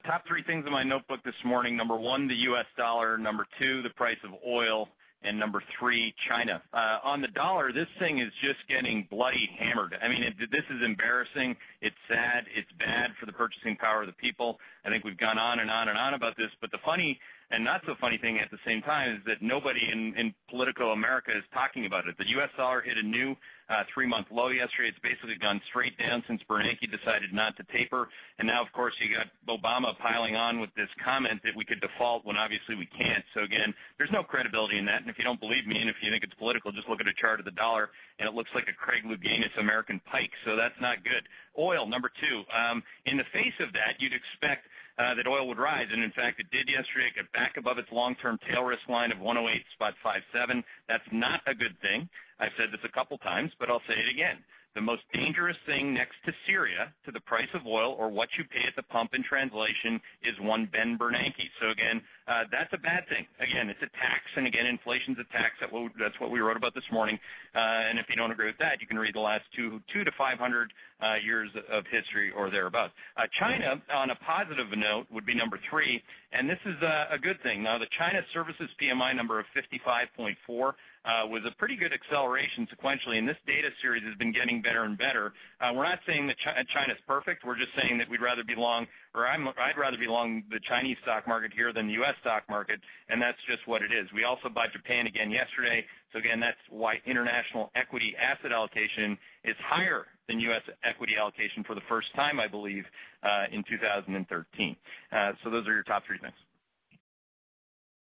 top three things in my notebook this morning. Number one, the U.S. dollar. Number two, the price of oil. And number three, China. On the dollar, this thing is just getting bloody hammered. I mean, this is embarrassing. It's sad. It's bad for the purchasing power of the people. I think we've gone on and on and on about this. But the funny and not so funny thing at the same time is that nobody in Politico America is talking about it. The U.S. dollar hit a new 3-month low yesterday. It's basically gone straight down since Bernanke decided not to taper. And now, of course, you got Obama piling on with this comment that we could default when obviously we can't. So, again, there's no credibility in that. And if you don't believe me and if you think it's political, just look at a chart of the dollar, and it looks like a Craig Louganis American pike. So that's not good. Oil, number two. In the face of that, you'd expect that oil would rise, and in fact it did yesterday. It got back above its long-term tail risk line of 108.57. That's not a good thing. I've said this a couple times, but I'll say it again. The most dangerous thing next to Syria, to the price of oil, or what you pay at the pump in translation, is one Ben Bernanke. So again, that's a bad thing. Again, it's a tax, and again, inflation's a tax. That's what we wrote about this morning. And if you don't agree with that, you can read the last 200 to 500 years of history or thereabouts. China, on a positive note, would be number three, and this is a good thing. Now, the China Services PMI number of 55.4 was a pretty good acceleration sequentially, and this data series has been getting better and better. We're not saying that China's perfect. We're just saying that we'd rather be long, or I'd rather be long the Chinese stock market here than the U.S. stock market, and that's just what it is. We also bought Japan again yesterday, so again, that's why international equity asset allocation is higher than U.S. equity allocation for the first time, I believe, in 2013. So those are your top three things.